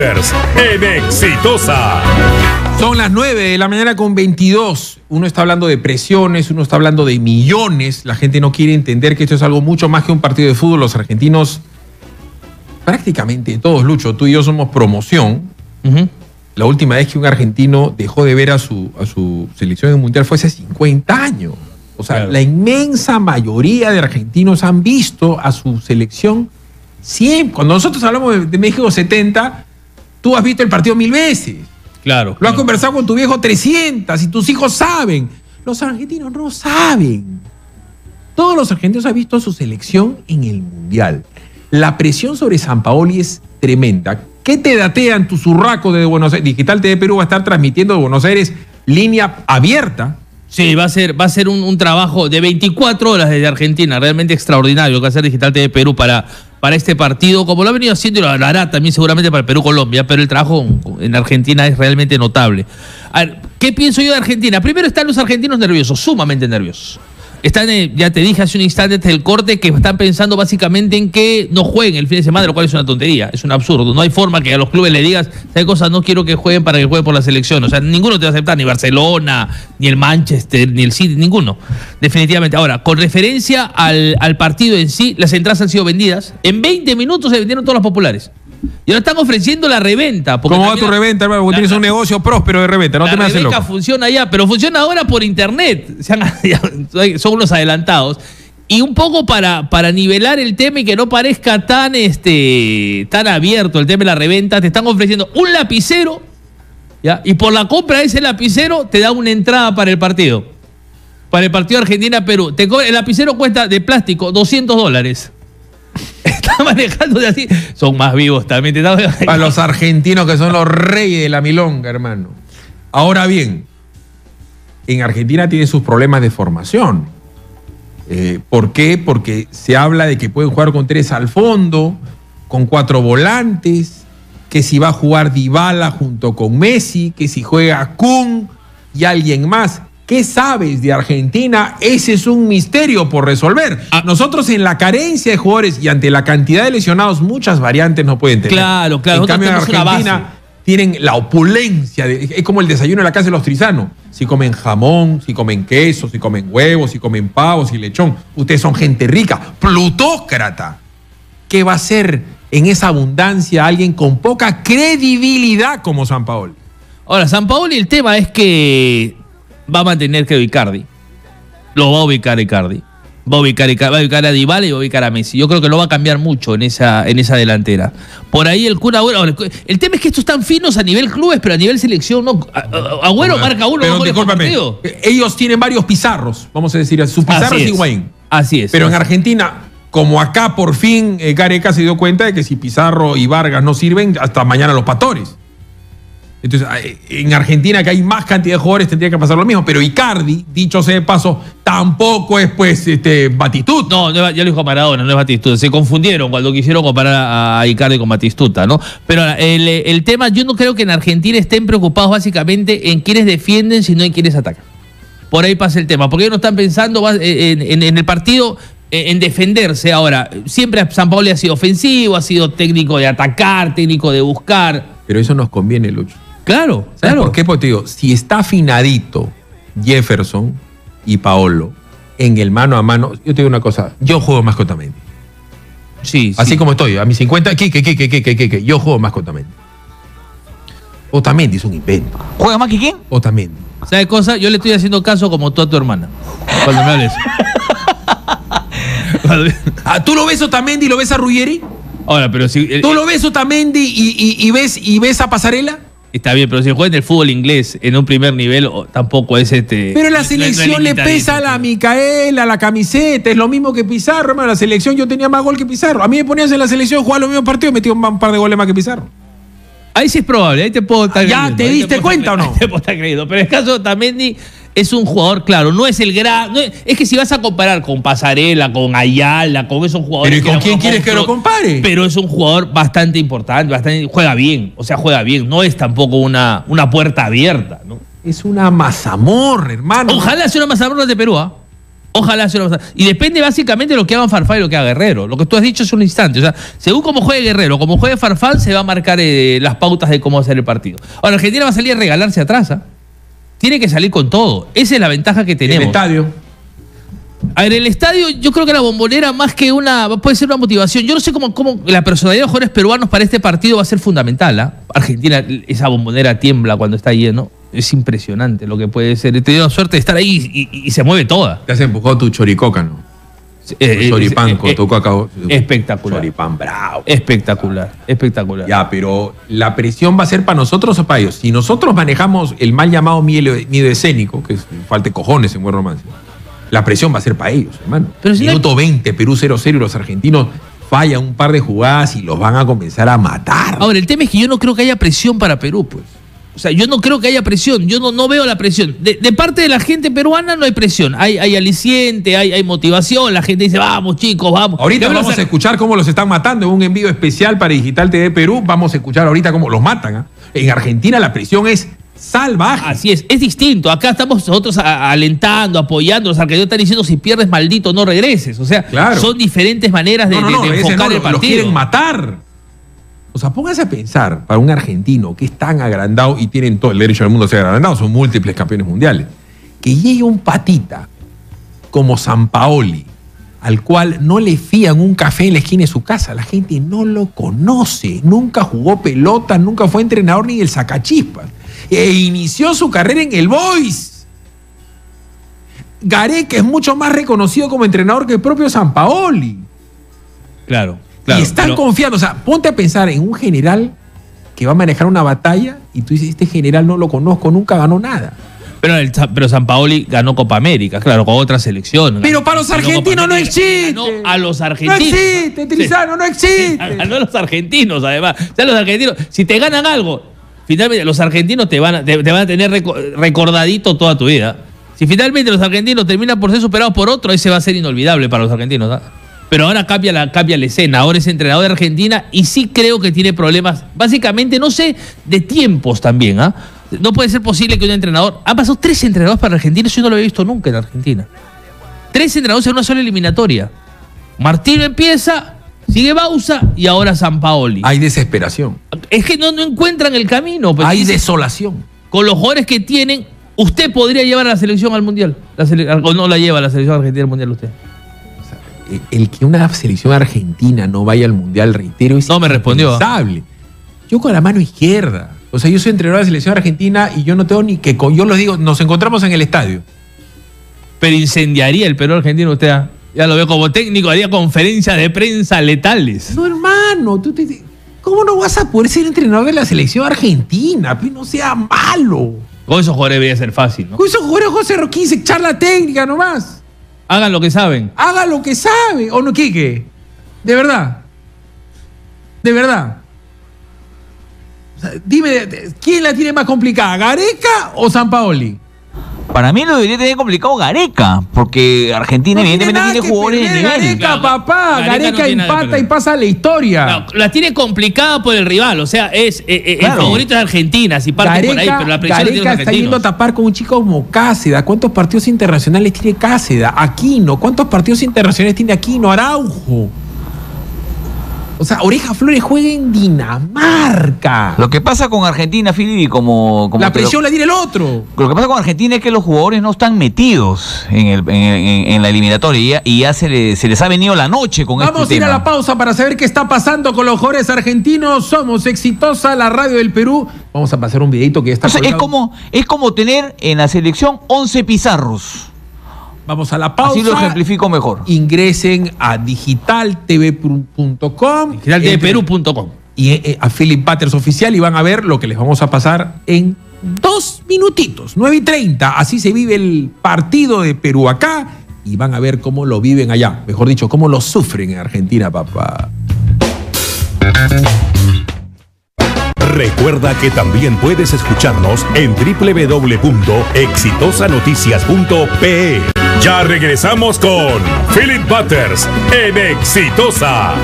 En Exitosa. Son las 9 de la mañana con 22. Uno está hablando de presiones, uno está hablando de millones. La gente no quiere entender que esto es algo mucho más que un partido de fútbol. Los argentinos, prácticamente todos, Lucho, tú y yo somos promoción. La última vez que un argentino dejó de ver a su selección en el Mundial fue hace 50 años. O sea, claro, la inmensa mayoría de argentinos han visto a su selección siempre. Cuando nosotros hablamos de México 70, tú has visto el partido 1000 veces. Claro. Lo has conversado con tu viejo 300 y tus hijos saben. Los argentinos no saben. Todos los argentinos han visto a su selección en el Mundial. La presión sobre Sampaoli es tremenda. ¿Qué te datean tus urracos de Buenos Aires? Digital TV Perú va a estar transmitiendo de Buenos Aires línea abierta. Sí, va a ser un trabajo de 24 horas desde Argentina, realmente extraordinario, que va a hacer Digital TV Perú para este partido, como lo ha venido haciendo y lo hará también seguramente para el Perú-Colombia, pero el trabajo en Argentina es realmente notable. A ver, ¿qué pienso yo de Argentina? Primero están los argentinos nerviosos, sumamente nerviosos. Están, ya te dije hace un instante antes del corte, que están pensando básicamente en que no jueguen el fin de semana, lo cual es una tontería, es un absurdo. No hay forma que a los clubes le digas, ¿sabes cosas? No quiero que jueguen para que jueguen por la selección. O sea, ninguno te va a aceptar, ni Barcelona, ni el Manchester, ni el City, ninguno. Definitivamente. Ahora, con referencia al partido en sí, las entradas han sido vendidas. En 20 minutos se vendieron todas las populares. Y ahora están ofreciendo la reventa. ¿Cómo va tu reventa, hermano? Porque tienes un negocio próspero de reventa, no te me haces loco. La reventa funciona ya, pero funciona ahora por internet. Son unos adelantados. Y un poco para nivelar el tema y que no parezca tan abierto el tema de la reventa, te están ofreciendo un lapicero, ¿ya? Y por la compra de ese lapicero te da una entrada para el partido. Para el partido Argentina-Perú. El lapicero cuesta de plástico $200. Está manejando de así. Son más vivos también. Para los argentinos que son los reyes de la milonga, hermano. Ahora bien, en Argentina tiene sus problemas de formación. ¿Por qué? Porque se habla de que pueden jugar con 3 al fondo, con 4 volantes, que si va a jugar Dybala junto con Messi, que si juega Kun y alguien más. ¿Qué sabes de Argentina? Ese es un misterio por resolver. Nosotros en la carencia de jugadores y ante la cantidad de lesionados, muchas variantes no pueden tener. Claro. En cambio en Argentina tienen la opulencia. Es como el desayuno en la casa de los Trisanos. Si comen jamón, si comen queso, si comen huevos, si comen pavos y lechón. Ustedes son gente rica, plutócrata. ¿Qué va a hacer en esa abundancia alguien con poca credibilidad como Sampaoli? Ahora, Sampaoli, el tema es que va a mantener que Icardi. Lo va a ubicar Icardi. Va a ubicar a Dybala y va a ubicar a Messi. Yo creo que lo va a cambiar mucho en esa delantera. Por ahí el Kun Agüero. El tema es que estos están finos a nivel clubes, pero a nivel selección no. Agüero marca uno. Pero discúlpame, ellos tienen varios Pizarros, vamos a decir. Su Pizarro es Higuaín. Así es. Pero en Argentina, como acá por fin Gareca se dio cuenta de que si Pizarro y Vargas no sirven, hasta mañana los Pastores. Entonces, en Argentina, que hay más cantidad de jugadores, tendría que pasar lo mismo. Pero Icardi, dicho sea de paso, tampoco es pues Batistuta. No, ya lo dijo Maradona, no es Batistuta. Se confundieron cuando quisieron comparar a Icardi con Batistuta, ¿no? Pero el tema, yo no creo que en Argentina estén preocupados básicamente en quiénes defienden, sino en quiénes atacan. Por ahí pasa el tema. Porque ellos no están pensando en el partido, en defenderse. Ahora, siempre Sampaoli ha sido ofensivo, ha sido técnico de atacar, técnico de buscar. Pero eso nos conviene, Lucho. Claro, ¿Sabes por qué? Porque te digo, si está afinadito Jefferson y Paolo en el mano a mano, yo te digo una cosa, yo juego más con Otamendi. Sí. Así como estoy, a mis 50, yo juego más con Otamendi. Otamendi es un invento. ¿Juega más que quién? Otamendi. ¿Sabes cosa? Yo le estoy haciendo caso como tú a tu hermana. Cuando me hables. ¿Tú lo ves a Otamendi y lo ves a Ruggeri? Ahora, pero si... ¿Tú lo ves a Otamendi y ves a Pasarela? Está bien, pero si juega en el fútbol inglés en un primer nivel, tampoco es Pero la selección le pesa a la Micaela, la camiseta, es lo mismo que Pizarro, hermano. La selección yo tenía más gol que Pizarro. A mí me ponías en la selección, jugaba los mismos partidos y metía un par de goles más que Pizarro. Ahí sí es probable, ahí te puedo estar creyendo. ¿Ya te diste cuenta o no? Te puedo estar creyendo. Pero en el caso de Otamendi es un jugador, claro, no es el gran... es que si vas a comparar con Pasarela, con Ayala, con esos jugadores... ¿Pero y con quién quieres que lo compare? Pero es un jugador bastante importante, juega bien, no es tampoco una puerta abierta, ¿no? Es una mazamorra, hermano. Ojalá sea una mazamorra de Perú, ¿ah? Ojalá se lo pase. Y depende básicamente de lo que hagan Farfán y lo que haga Guerrero. Lo que tú has dicho es un instante. O sea, según cómo juegue Guerrero, como juegue Farfán, se va a marcar las pautas de cómo hacer el partido. Ahora, Argentina va a salir a regalarse atrás. Tiene que salir con todo. Esa es la ventaja que tenemos. El estadio. A ver, el estadio, yo creo que la Bombonera más que puede ser una motivación. Yo no sé cómo la personalidad de los jugadores peruanos para este partido va a ser fundamental. Argentina, esa Bombonera tiembla cuando está lleno. Es impresionante lo que puede ser. He tenido la suerte de estar ahí y se mueve toda. Te has empujado tu choricoca, ¿no? Choripán con tu cacao. Espectacular. Choripán bravo. Espectacular. Ya, pero ¿la presión va a ser para nosotros o para ellos? Si nosotros manejamos el mal llamado miedo escénico, que es falta de cojones en buen romance, la presión va a ser para ellos, hermano. Pero si Minuto 20, Perú 0-0 y los argentinos fallan un par de jugadas y los van a comenzar a matar. Ahora, el tema es que yo no creo que haya presión para Perú, pues. O sea, yo no creo que haya presión. Yo no veo la presión. De parte de la gente peruana no hay presión. Hay aliciente, hay motivación. La gente dice, vamos chicos, vamos. Ahorita vamos a escuchar cómo los están matando en un envío especial para Digital TV Perú. Vamos a escuchar ahorita cómo los matan. En Argentina la presión es salvaje. Así es distinto. Acá estamos nosotros alentando, apoyando. Los argentinos están diciendo, si pierdes, maldito, no regreses. O sea, claro, son diferentes maneras de enfocar el partido. Los quieren matar. O sea, póngase a pensar, para un argentino que es tan agrandado y tienen todo el derecho del mundo a ser agrandado, son múltiples campeones mundiales, que llegue un patita como Sampaoli, al cual no le fían un café en la esquina de su casa. La gente no lo conoce, nunca jugó pelota, nunca fue entrenador ni el sacachispas. E inició su carrera en el Boys. Gareca es mucho más reconocido como entrenador que el propio Sampaoli. Claro. Y están confiando. O sea, ponte a pensar en un general que va a manejar una batalla y tú dices, este general no lo conozco, nunca ganó nada. Pero Sampaoli ganó Copa América, claro, con otra selección. Pero para los argentinos no existe. Ganó a los argentinos. No existe, Trizano, no existe. Ganó a los argentinos, además. O sea, los argentinos, si te ganan algo, finalmente los argentinos te van a tener recordadito toda tu vida. Si finalmente los argentinos terminan por ser superados por otro, ese va a ser inolvidable para los argentinos, ¿no? Pero ahora cambia la escena, ahora es entrenador de Argentina y sí creo que tiene problemas, básicamente, no sé, de tiempos también, ¿ah? No puede ser posible que un entrenador... Han pasado 3 entrenadores para Argentina, yo no lo había visto nunca en Argentina. 3 entrenadores en una sola eliminatoria. Martino empieza, sigue Bausa y ahora Sampaoli. Hay desesperación. Es que no encuentran el camino. Pues, hay desolación. Con los jugadores que tienen, usted podría llevar a la selección al Mundial. ¿O no la lleva a la selección argentina al Mundial usted? El que una selección argentina no vaya al Mundial, reitero, es impensable. Yo con la mano izquierda. O sea, yo soy entrenador de la selección argentina y yo no tengo ni que... Yo les digo, nos encontramos en el estadio. Pero incendiaría el Perú argentino usted. Ya lo veo como técnico, haría conferencias de prensa letales. No, hermano. ¿Cómo no vas a poder ser entrenador de la selección argentina? Pues no sea malo. Con esos jugadores debería ser fácil, ¿no? Con esos jugadores José Roquín se charla técnica nomás. Hagan lo que saben. Hagan lo que saben. ¿O no, Quique? De verdad. De verdad. O sea, dime, ¿quién la tiene más complicada? ¿Gareca o Sampaoli? Para mí lo debería tener complicado Gareca, porque Argentina evidentemente tiene jugadores de nivel. Gareca, papá. Gareca empata y pasa la historia. No, la tiene complicada por el rival, o sea, el favorito de Argentina, si parte Gareca, por ahí, pero la presión Gareca la tienen los está yendo a argentinos. tapar con un chico como Cáceda. ¿Cuántos partidos internacionales tiene Cáceda? Aquino. ¿Cuántos partidos internacionales tiene Aquino? Araujo. O sea, Oreja Flores juega en Dinamarca. Lo que pasa con Argentina, Filipe, como la presión la tiene el otro. Lo que pasa con Argentina es que los jugadores no están metidos en la eliminatoria y ya se les ha venido la noche con este tema. Vamos a ir a la pausa para saber qué está pasando con los jugadores argentinos. Somos Exitosa, la radio del Perú. Vamos a pasar un videito que ya está colgado. Es como tener en la selección 11 pizarros. Vamos a la pausa. Así lo ejemplifico mejor. Ingresen a digitaltv.com. Digitaltvperú.com. Y a Philip Butters Oficial y van a ver lo que les vamos a pasar en 2 minutitos, 9:30. Así se vive el partido de Perú acá y van a ver cómo lo viven allá. Mejor dicho, cómo lo sufren en Argentina, papá. Recuerda que también puedes escucharnos en www.exitosanoticias.pe. Ya regresamos con Philip Butters en Exitosa.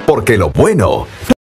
porque lo bueno